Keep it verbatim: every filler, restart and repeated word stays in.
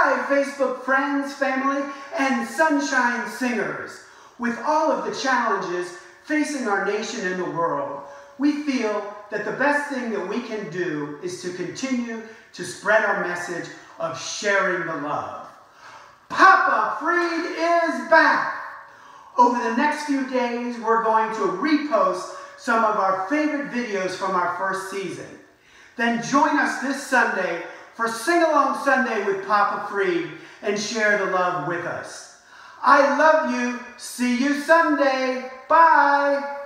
Hi, Facebook friends, family, and sunshine singers. With all of the challenges facing our nation and the world, we feel that the best thing that we can do is to continue to spread our message of sharing the love. Papa Freed is back! Over the next few days, we're going to repost some of our favorite videos from our first season. Then join us this Sunday for Sing Along Sunday with Papa Freed and share the love with us. I love you. See you Sunday. Bye.